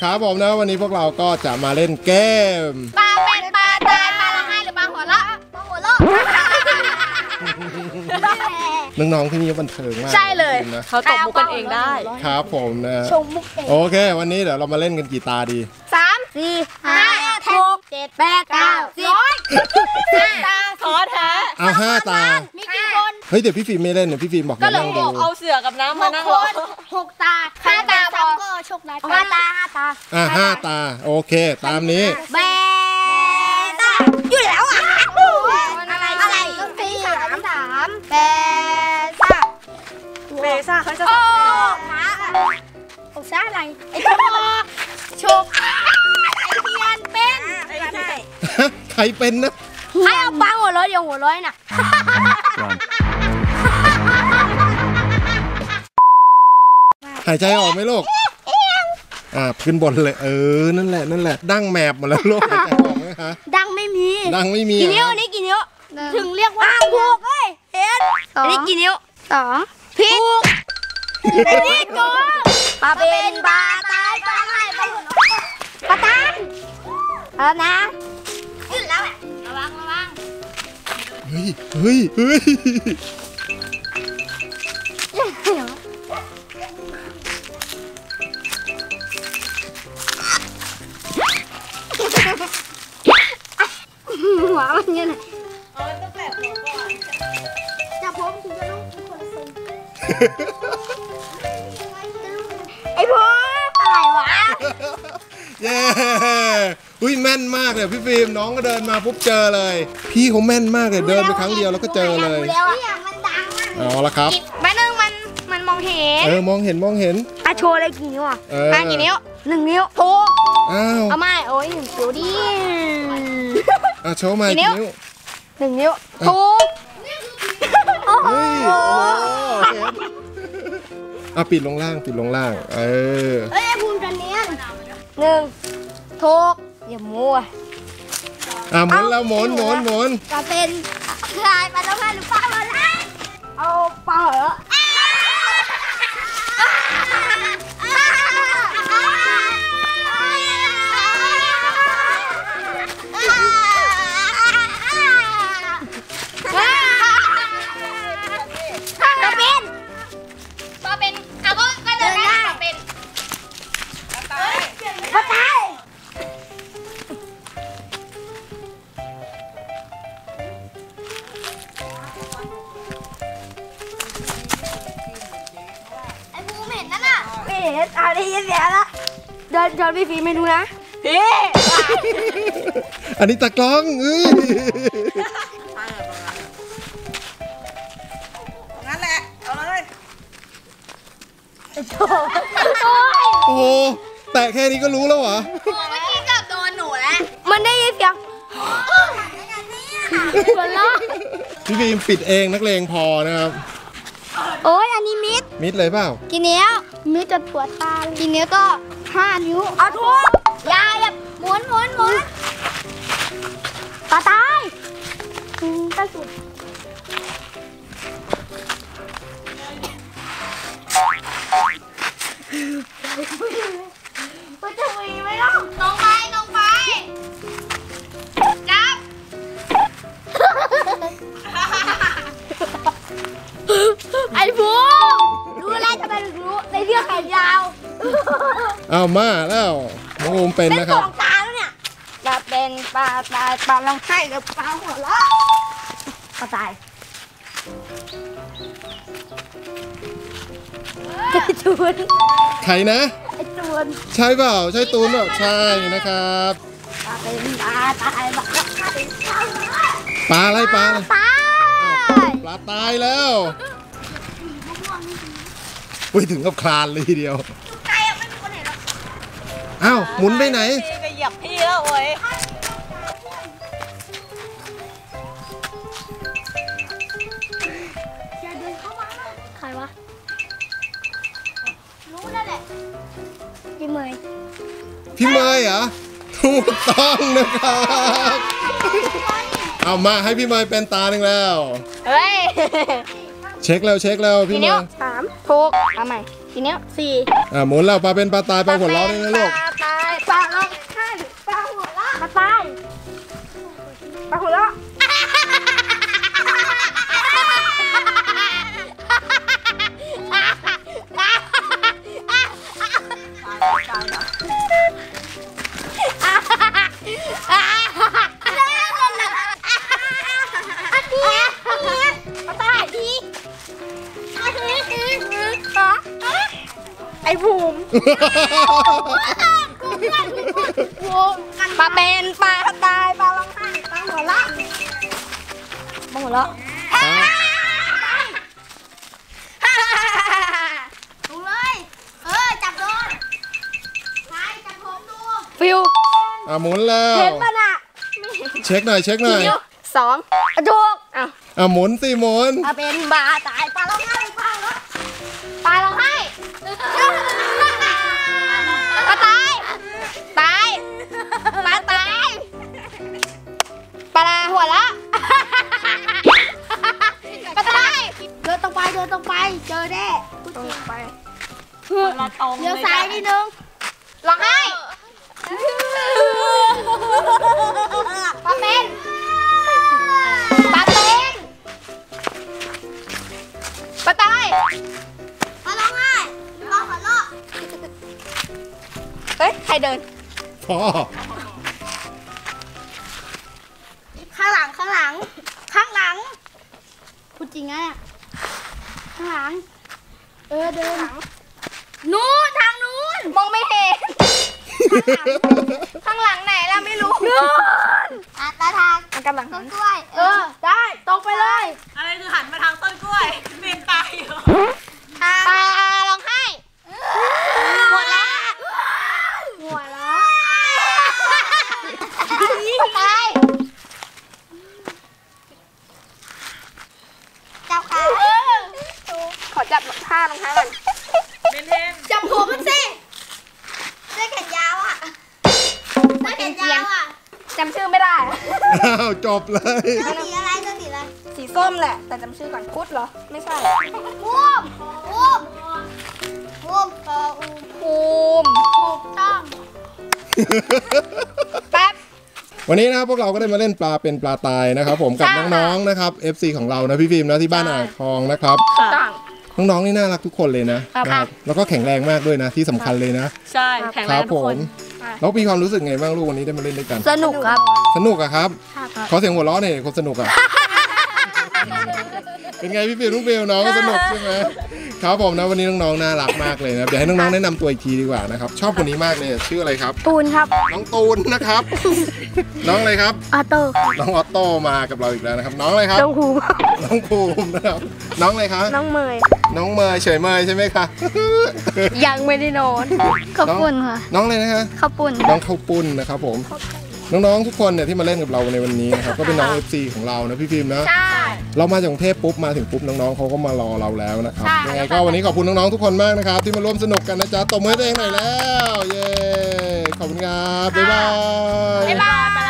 ครับผมนะวันนี้พวกเราก็จะมาเล่นเกมปลาเป็นปลาตายปลาร้องไห้หรือปลาหัวเราะปลาหัวเราะน้องๆที่นี่บันเทิงมากใช่เลยเขาตบมุกกันเองได้ครับผมนะชมมุกเองโอเควันนี้เดี๋ยวเรามาเล่นกันกี่ตาดี 3 4 5 6 7 8 9 10ตาขอแท้เอา5 ตามีกี่คนเฮ้ยเดี๋ยวพี่ฟิล์มไม่เล่นเดี๋ยวพี่ฟิล์มบอกก็เลยนั่งดูเอาเสือกับน้ำมานั่งรอ 6 ตา5 ตาพอก็โชคร้าย5 ตา 5 ตาโอเคตามนี้เบต้าอยู่แล้วอ่ะอะไรต้องตี3เบต้าเบซ่าเขาจะโอ้ซ่าอะไรไอ้โชคไอ้เทียนเป็นใครเป็นนะให้เอาปลาหัวร้อยเดียวหัวร้อยน่ะหายใจออกไหมลูกขึ้นบนเลยนั่นแหละดั้งแมบหมดแล้วลูกหายใจออกไหมคะดังไม่มีกี่นิ้วนี่กี่นิ้วถึงเรียกว่าถูกเฮ้ยเห็นอันนี้กี่นิ้ว2ผิดอันนี้โกงปลาเป็นปลาตายปลาไห้ปลาหัวปลาตายเอานะขึ้นแล้วแหละระวังเฮ้ยหัวมันยังไงต้องแปะหัวก่อนจับผมถึงจะต้องเป็นคนซึมไอ้พวกอะไรวะเย้แม่นมากเลยพี่ฟิล์มน้องก็เดินมาปุ๊บเจอเลยพี่เขาแม่นมากเลยเดินไปครั้งเดียวแล้วก็เจอเลยมันดังมากเอาละครับแม่นึงมันมองเห็นมองเห็นโชว์อะไรกี่นิ้วกี่นิ้ว1 นิ้วถูกเอาไม่โอ้ยเดี๋ยวดิโชว์มากี่นิ้ว 1 นิ้วถูกเฮ้ยปิดลงล่างเฮ้ยภูมิจันเนียน1ถูกอย่ามัวหมุนแล้วหมุนจะเป็นใครปลาต้องการหรือปลาหัวละเอาปลาเหรออะไรเสียละเดินพี่ฟีไม่ดูนะพี่อันนี้ตะกล้องงั้นแหละเอาเลยโอ้แต่แค่นี้ก็รู้แล้วเหรอเมื่อกี้กับโดนหนูแล้วมันได้ยินเสียงพี่ฟีปิดเองนักเลงพอนะครับโอ้ยอันนี้มิดเลยเปล่ากี่นิ้วมิดจะปวดตากี่นิ้วก็5 นิ้วเอาทุกยายแบบหมุนปลาตายตาสุดมันจะมีไหมล่ะลงไปจับไอ้ฟูรู้แล้วจะไปรู้ในเรื่องแขนยาวเอามาแล้วน้องโอมเป็นนะครับ 2 ตาแล้วเนี่ยจะเป็นปลาตายปลาร้องไห้หรือปลาหัวเราะปลาตายจูนใครนะไอ้จูนใช่เปล่าใช่ตูนเปล่าใช่นะครับปลาเป็นปลาตายปลาอะไรปลาตายแล้วถึงกับคลานเลยทีเดียวหมุนไปไหนไปเหยียบพี่แล้วโอ้ยอย่าเดินเข้ามาใครวะรู้นั่นแหละพี่เมย์เหรอถูกต้องนะครับเอามาให้พี่เมย์เป็นตาหนึ่งแล้วเฮ้ยเช็คแล้วพี่เมย์ 3ถูกเอาใหม่ทีนี้4 หมุนแล้วปลาเป็นปลาตายปลาหัวเราะด้วยนะลูกปลาร้องไห้ปลาหัวเราะปลาตายปลาหัวเราะไอ้ภูมิปลาเป็นปลาตายปลาร้องไห้ปลาหัวเราะปลาหัวเราะดูเลยจับโดนนายจับผมดูฟิวหมุนแล้วเห็นป่ะน่ะเช็คหน่อยเช็คหน่อยสองถูกหมุนสิหมุนปลาเป็นปลาตายปลาร้องไห้ปลาหัวเราะปลาร้องไห้ปลาตายตายปลาตายปลาหัวละปลาตายเดินตรงไปเจอแน่ตรงไปมาตรงเลี้ยวซ้ายนิดนึงร้องไห้ปลาเป็นปลาตายปลาร้องไห้ปลาหัวเราะเฮ้ยใครเดินพ่อข้างหลังพูดจริงอะข้างหลังเดินนู้นทางนู้นมองไม่เห็นข้างหลังไหนล่ะไม่รู้นู้นตาทางกำลังต้นกล้วยได้ตรงไปเลยอะไรคือหันมาทางต้นกล้วยเมียนตายอยู่ปลาร้องไห้หัวละตายจับขาขอจับท่ารองเท้าก่อนเป็นเทนจับหัวมันสิเสื้อแขนยาวอ่ะเสื้อแขนยาวอ่ะจำชื่อไม่ได้จบเลยเสื้อสีอะไรสีส้มแหละแต่จำชื่อก่อนพุทธเหรอไม่ใช่ภูมิถูกต้องแป๊บวันนี้นะครับพวกเราก็ได้มาเล่นปลาเป็นปลาตายนะครับผมกับน้องๆนะครับ FC ของเรานะพี่ฟิล์มนะที่บ้านอ่างทองนะครับ น้องๆนี่น่ารักทุกคนเลยนะครับแล้วก็แข็งแรงมากด้วยนะที่สำคัญเลยนะใช่แข็งคแรรังบทุผกคนมแล้วมีความรู้สึกไงบ้างลูกวันนี้ได้มาเล่นด้วยกันสนุกครับสนุกอะครับขอเสียงหัวเราะหน่อยคนสนุกอะ เป็นไงพี่ฟิล์มลูกฟิล์มน้องก็สนุกใช่ไหมครับผมนะวันนี้น้องๆน่ารักมากเลยนะเดี๋ยวให้น้องๆแนะนำตัวอีกทีดีกว่านะครับชอบคนนี้มากเลยชื่ออะไรครับตูนครับน้องตูนนะครับ น้องอะไรครับออโต้น้องออโต้มากับเราอีกแล้วนะครับ น้องอะไรครับน้องภูมิน้องภูมินะครับน้องอะไรคะน้องเมยน้องเมย์เฉยเมย์ใช่ไหมคะยังไม่ได้นอนข้าวปุ้นค่ะน้องอะไรนะคะข้าวปุ้นน้องข้าวปุ้นนะครับผมน้องๆทุกคนเนี่ยที่มาเล่นกับเราในวันนี้นะครับก็เป็นน้อง FC ของเรานะพี่พิมพ์นะใช่เรามาจากกรุงเทพปุ๊บมาถึงปุ๊บน้องๆเขาก็มารอเราแล้วนะครับใช่ยังไงก็วันนี้ขอบคุณน้องๆทุกคนมากนะครับที่มาร่วมสนุกกันนะจ๊ะตบมือให้ตัวเองหน่อยแล้วเย้ขอบคุณครับบ๊ายบายบ๊ายบาย